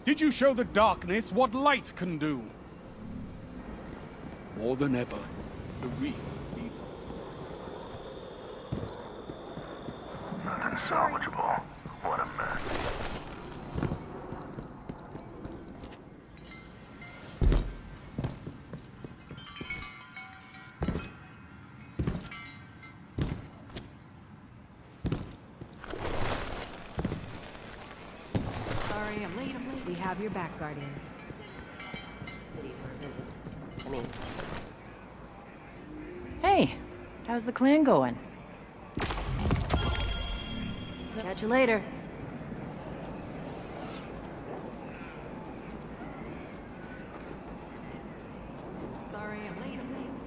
Did you show the darkness what light can do? More than ever, the reef needs... Nothing salvageable. What a mess. Sorry, I'm late. We have your back, Guardian. City for a visit. I mean... Hey, how's the clan going? Catch you later. Sorry, I'm late.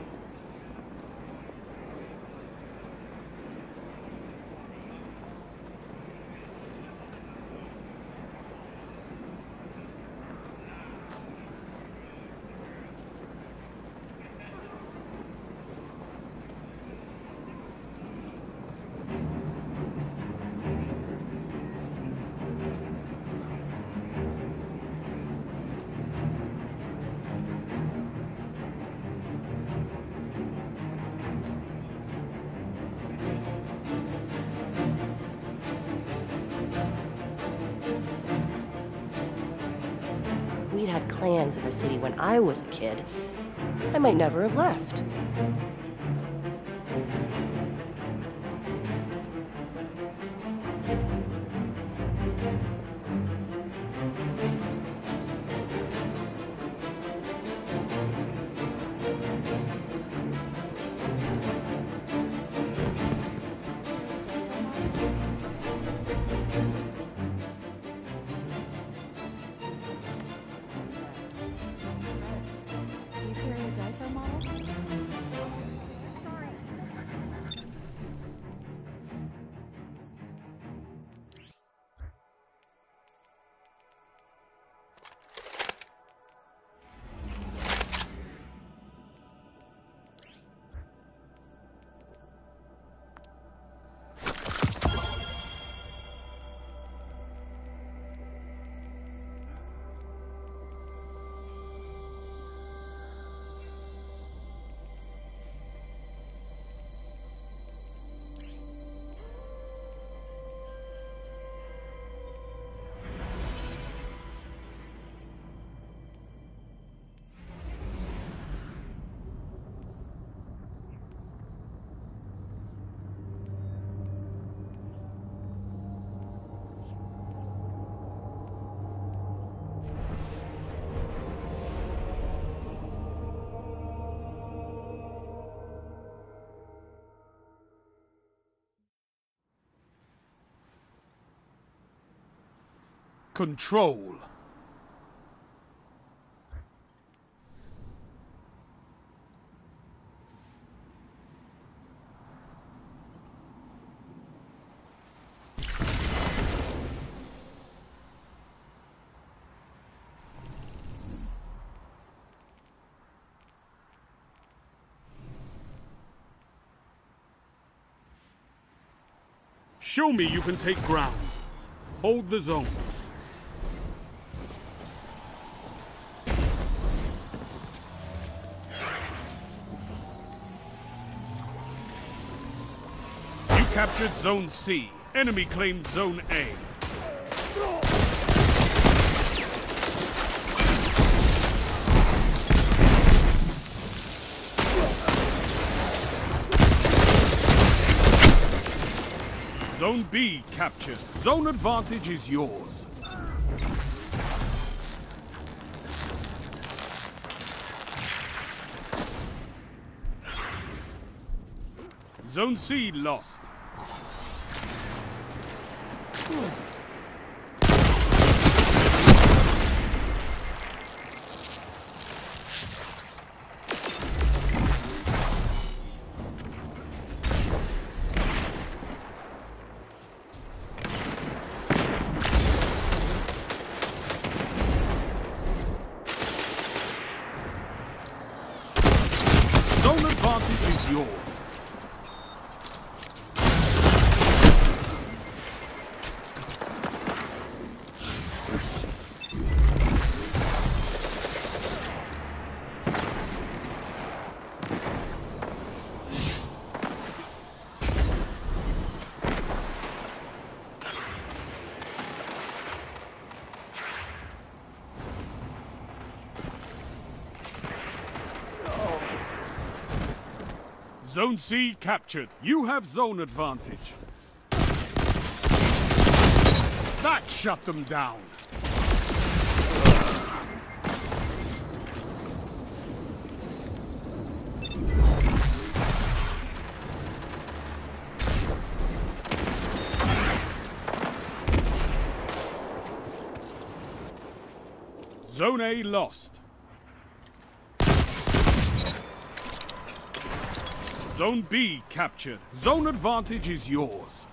We'd had clans in the city when I was a kid. I might never have left. Control. Show me you can take ground. Hold the zones. You captured Zone C. Enemy claimed Zone A. Zone B captured. Zone advantage is yours. Zone C lost. Zone advantage is yours. Zone C captured. You have zone advantage. That shut them down. Zone A lost. Zone B captured. Zone advantage is yours.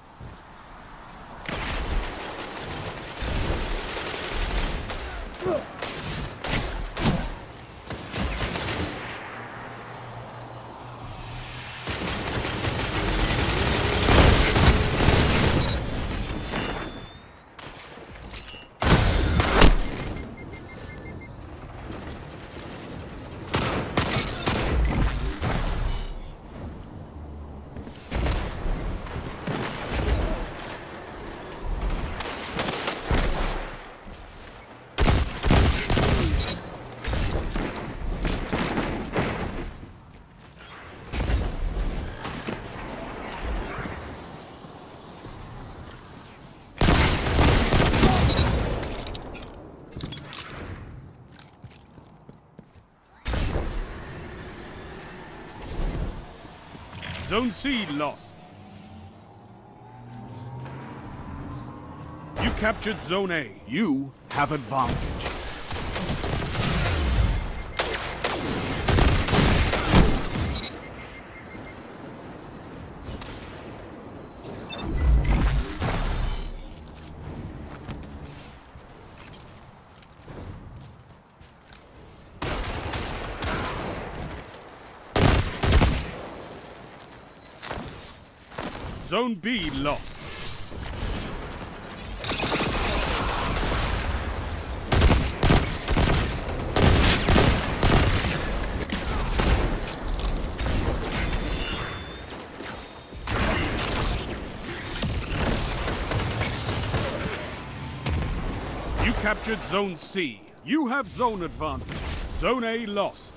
Zone C lost. You captured Zone A. You have advantage. Zone B lost. You captured Zone C. You have zone advantage. Zone A lost.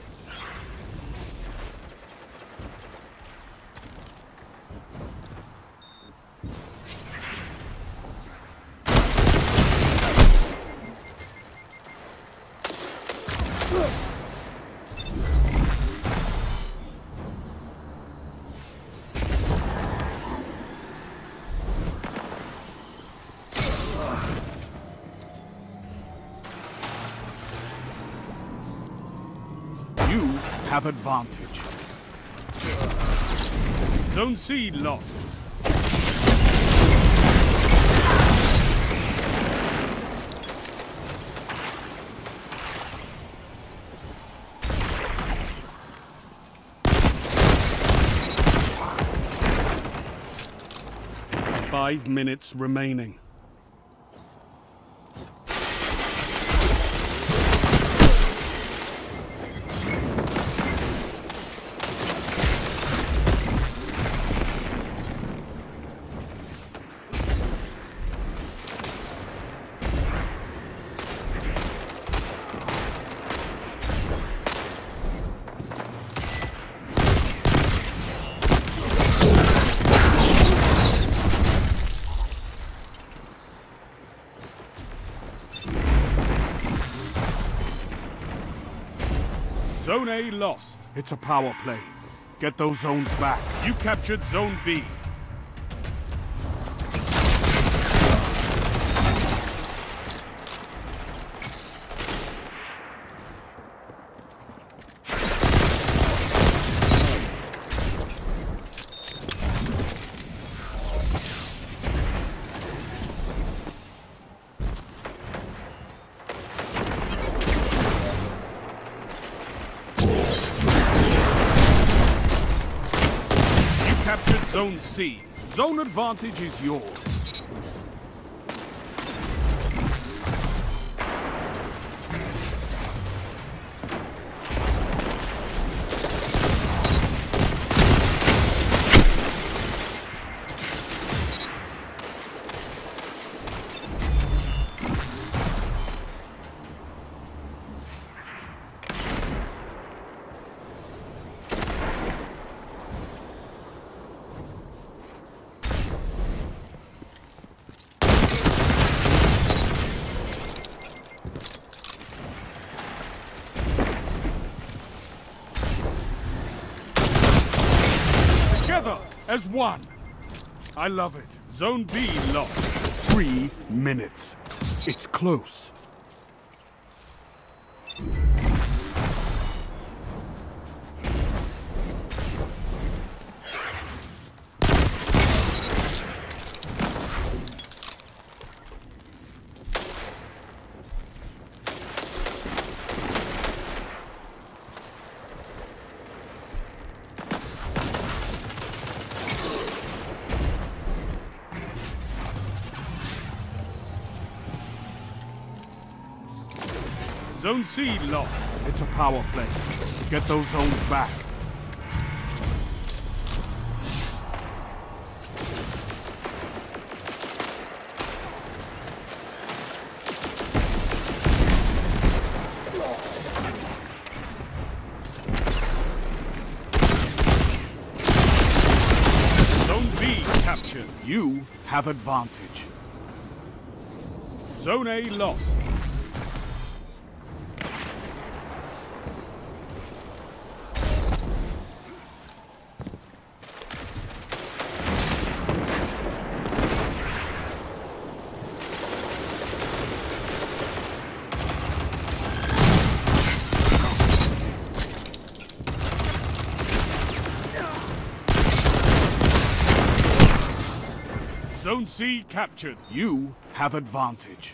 You have advantage. Zone C lost. Five minutes remaining. Zone A lost. It's a power play. Get those zones back. You captured Zone B. Captured Zone C. Zone advantage is yours. together as one. I love it. Zone B lost. 3 minutes. It's close. Zone C lost. It's a power play. Get those zones back. Zone B captured. You have advantage. Zone A lost. Zone C captured. You have advantage.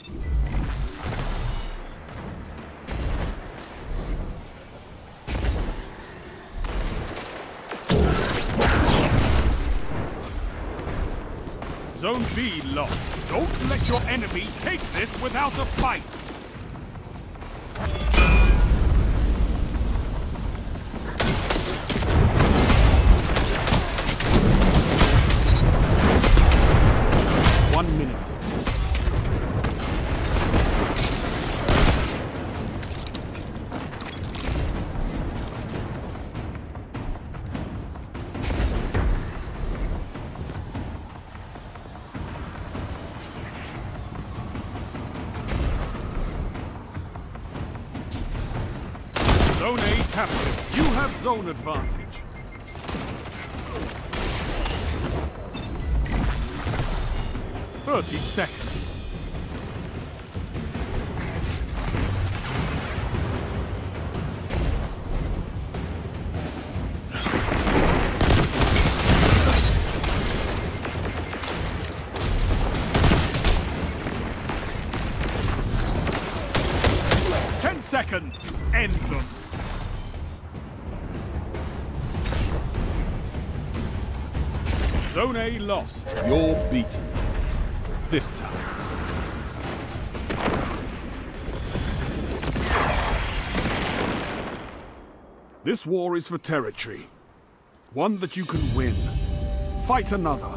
Zone B lost. Don't let your enemy take this without a fight. Zone A captured. You have zone advantage. "30 seconds. Seconds. End them. Zone A lost. You're beaten. This time. This war is for territory. One that you can win. Fight another.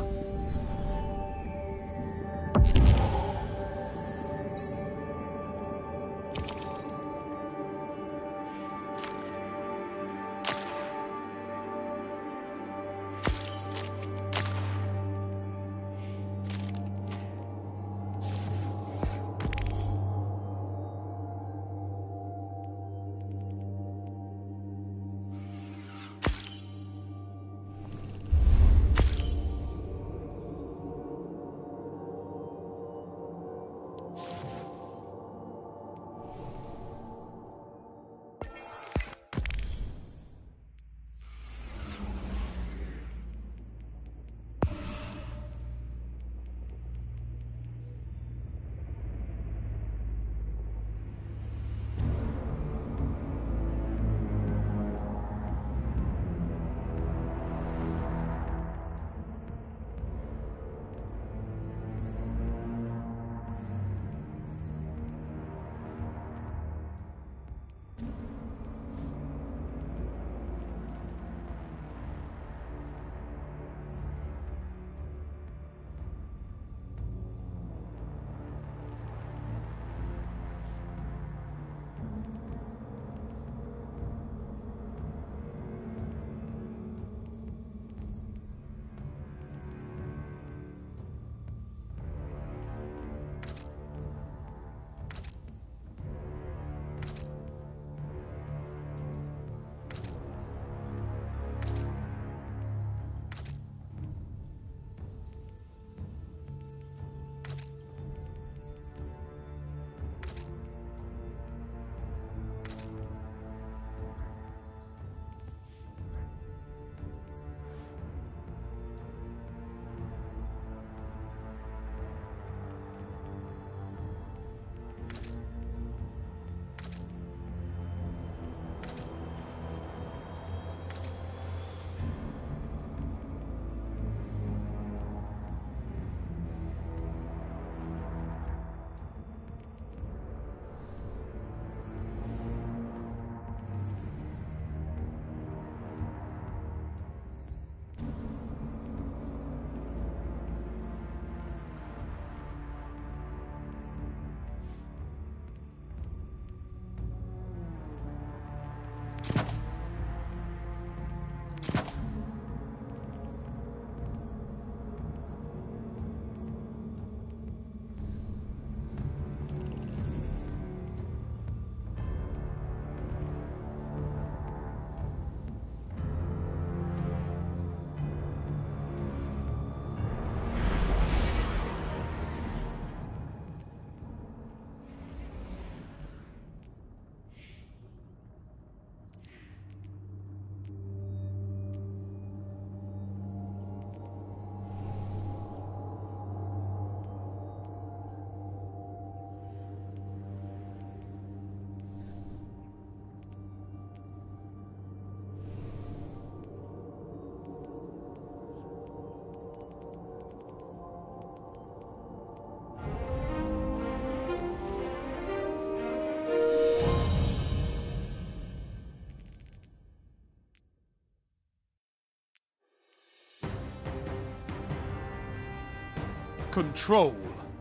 Control.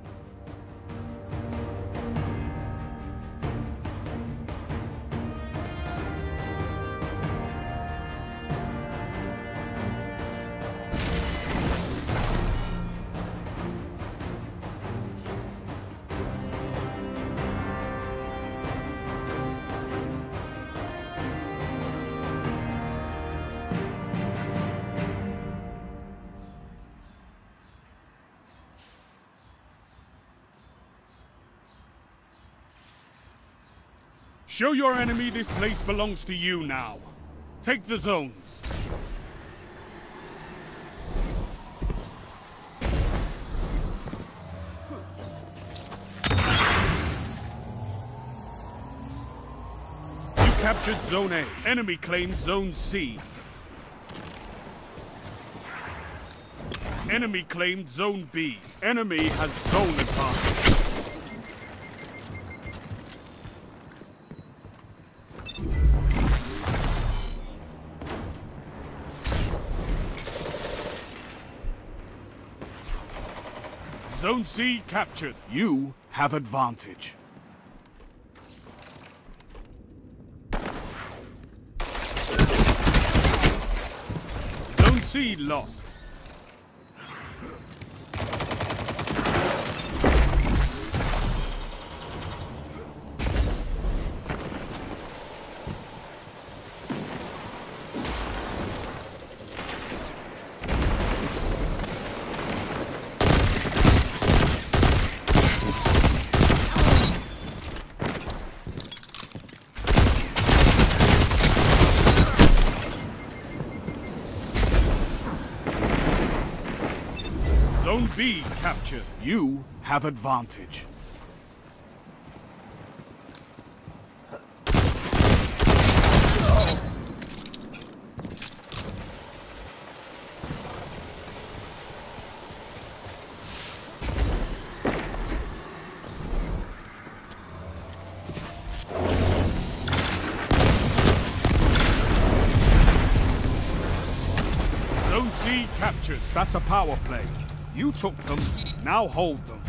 Show your enemy this place belongs to you now. Take the zones. You captured Zone A. Enemy claimed Zone C. Enemy claimed Zone B. Enemy has zone advantage. Zone C captured. You have advantage. Zone C lost. Zone B captured. You have advantage. Zone C captured. That's a power play. You took them, now hold them.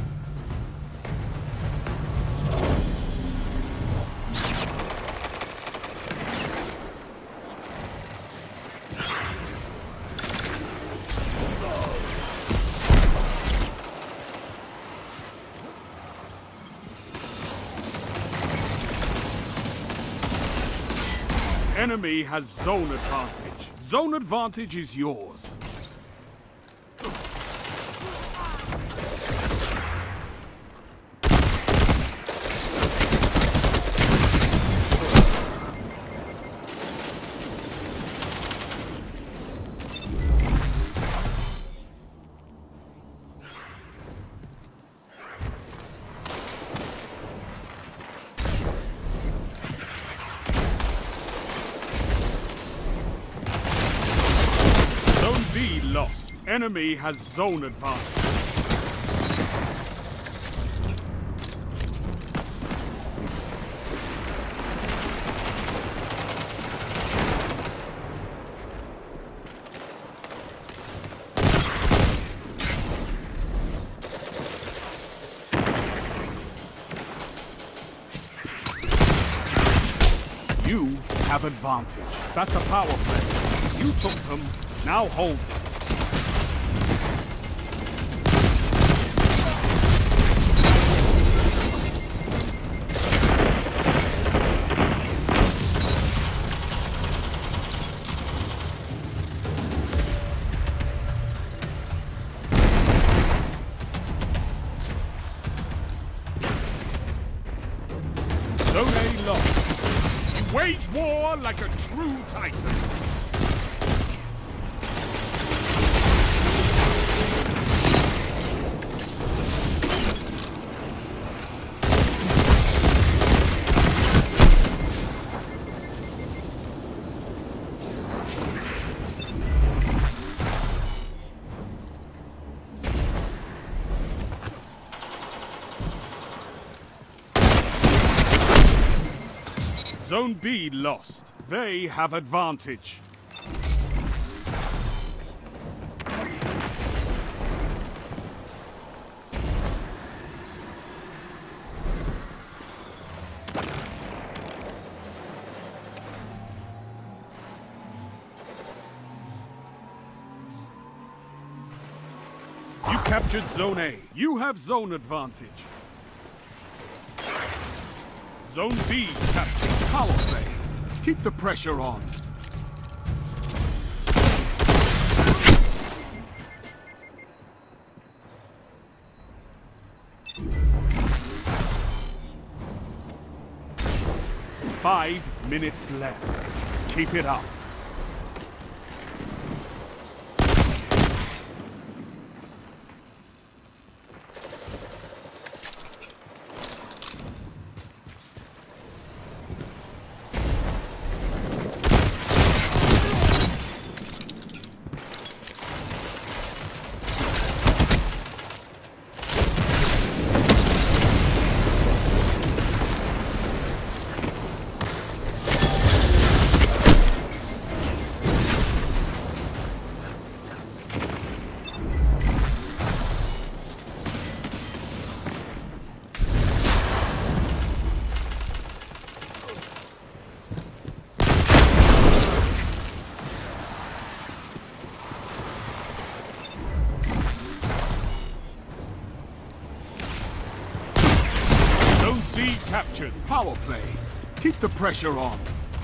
Enemy has zone advantage. Zone advantage is yours. Lost. Enemy has zone advantage. You have advantage. That's a power play. You took them, now hold them. Zone A lost. You wage war like a true titan. Zone B lost. They have advantage. You captured Zone A. You have zone advantage. Zone B captured. Power play. Keep the pressure on. Five minutes left. Keep it up. C captured. Power play. Keep the pressure on.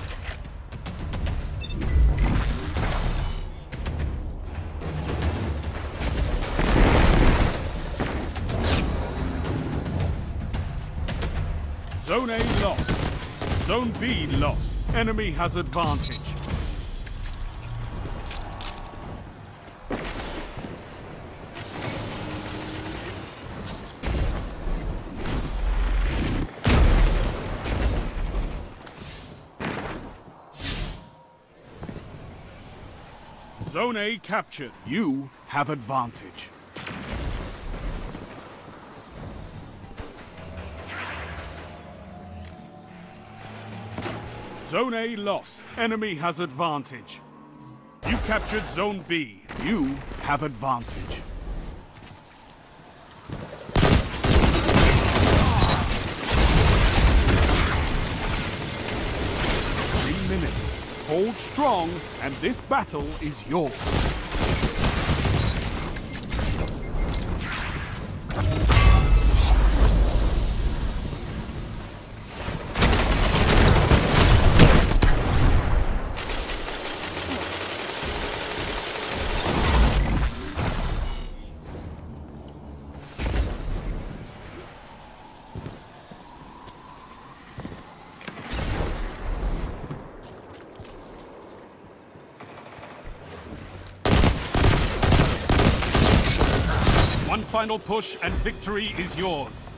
Zone A lost. Zone B lost. Enemy has advantage. Zone A captured. You have advantage. Zone A lost. Enemy has advantage. You captured Zone B. You have advantage. Hold strong, and this battle is yours. One final push and victory is yours.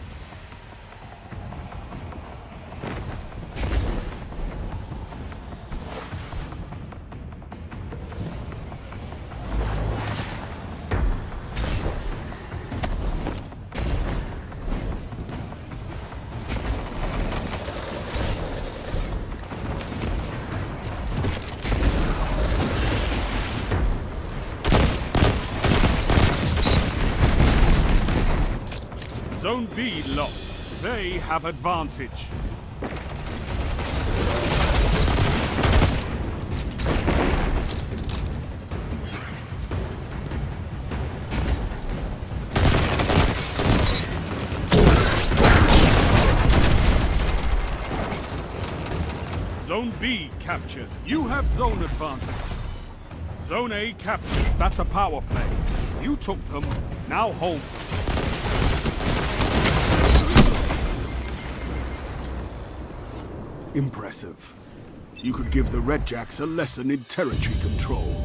Zone B lost. They have advantage. Zone B captured. You have zone advantage. Zone A captured. That's a power play. You took them. Now hold. Impressive. You could give the Redjacks a lesson in territory control.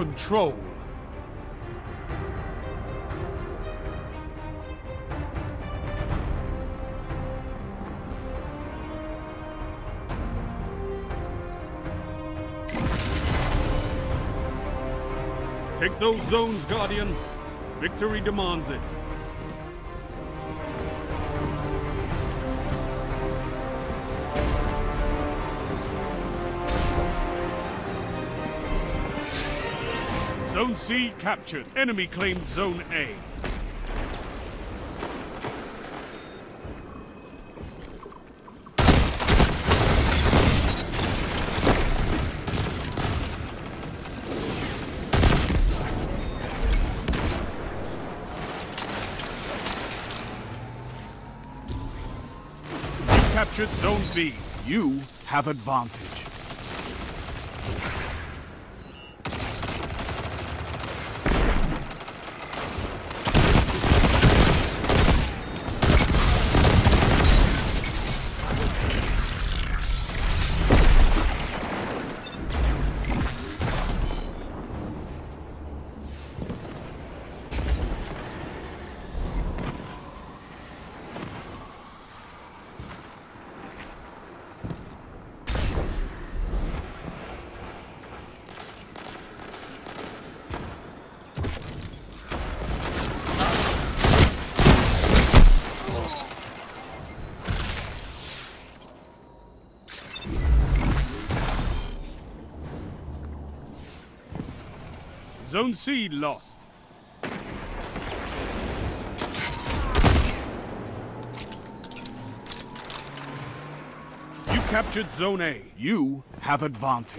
control. Take those zones, Guardian. Victory demands it. Zone C captured. Enemy claimed Zone A. Captured Zone B. You have advantage. Zone C lost. You captured Zone A. You have advantage.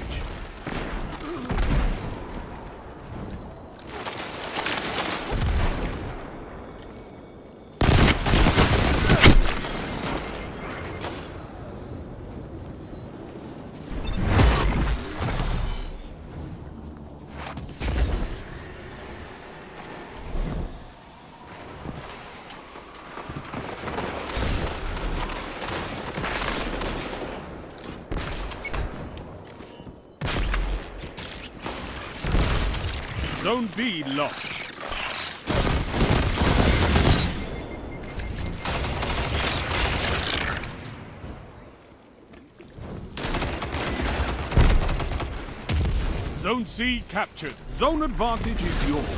Zone B lost. Zone C captured. Zone advantage is yours.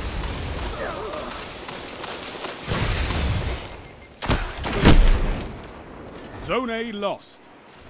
Zone A lost.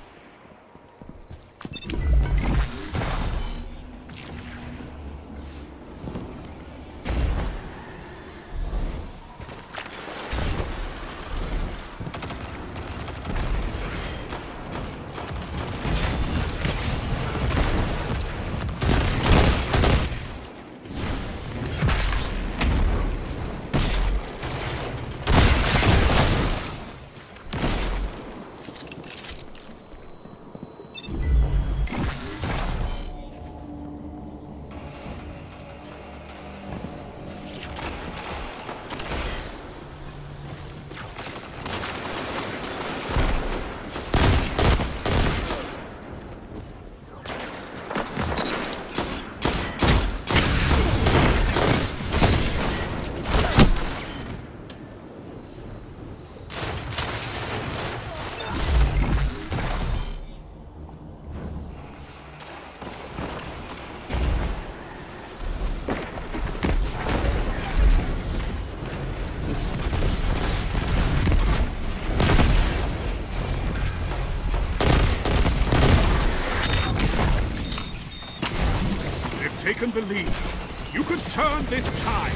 Taken the lead. You could turn this tide.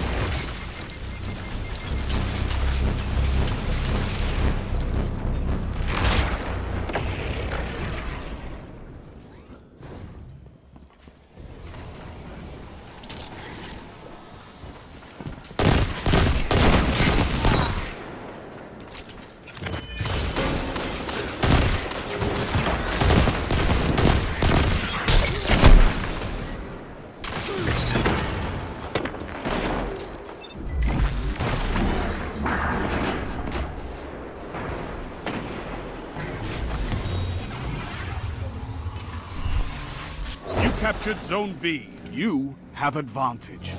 Captured Zone B. You have advantage.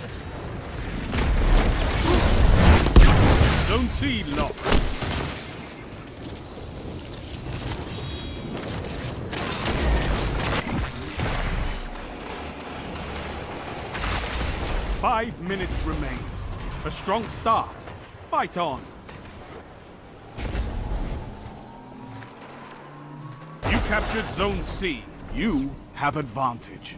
Zone C locked. Five minutes remain. A strong start. Fight on. You captured Zone C. You have advantage.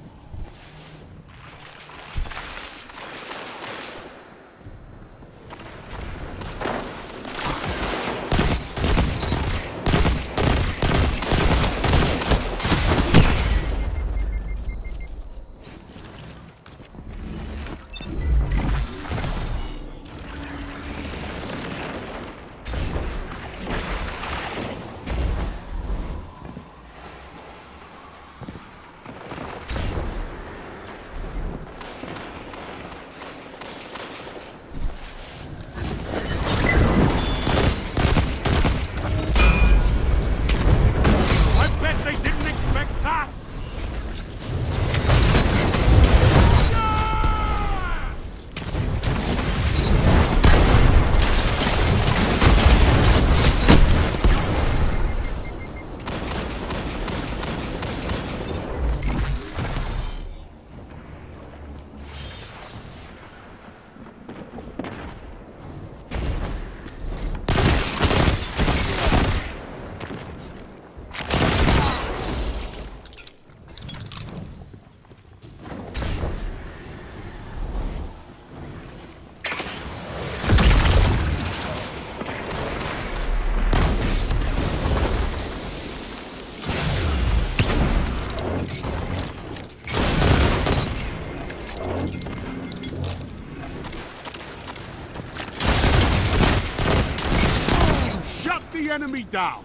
Enemy down.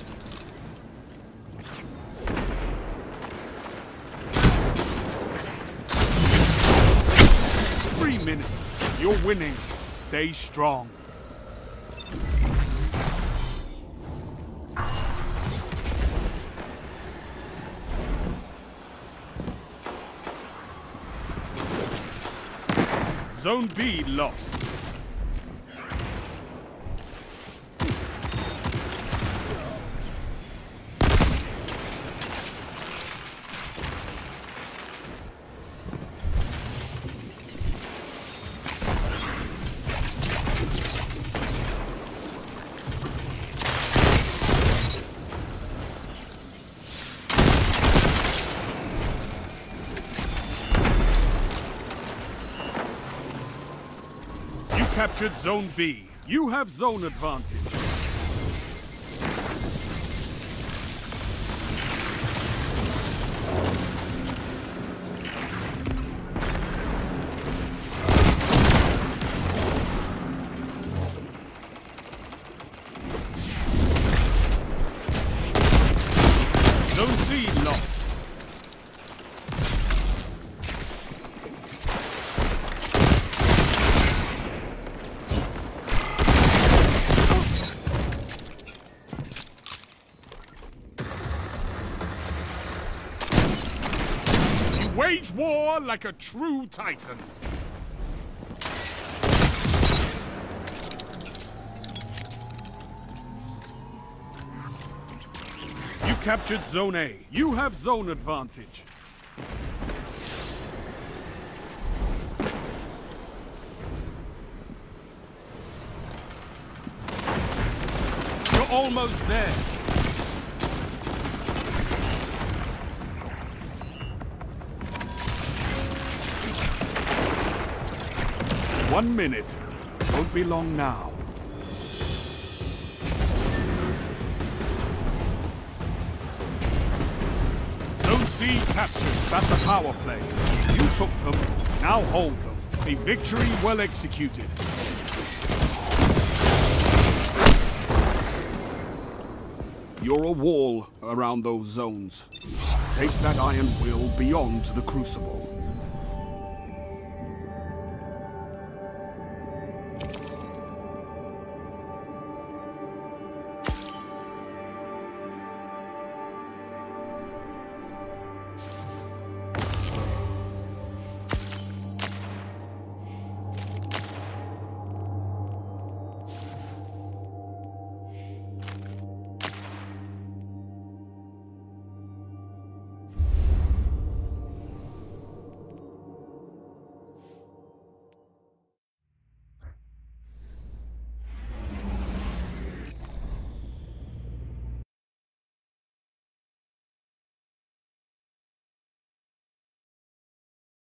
Three minutes. You're winning. Stay strong. Zone B lost. Captured Zone B. You have zone advantage. Zone C lost. Wage war like a true titan. You captured Zone A. You have zone advantage. You're almost there. One minute. Won't be long now. Zone C captured. That's a power play. You took them. Now hold them. A victory well executed. You're a wall around those zones. Take that iron will beyond the Crucible.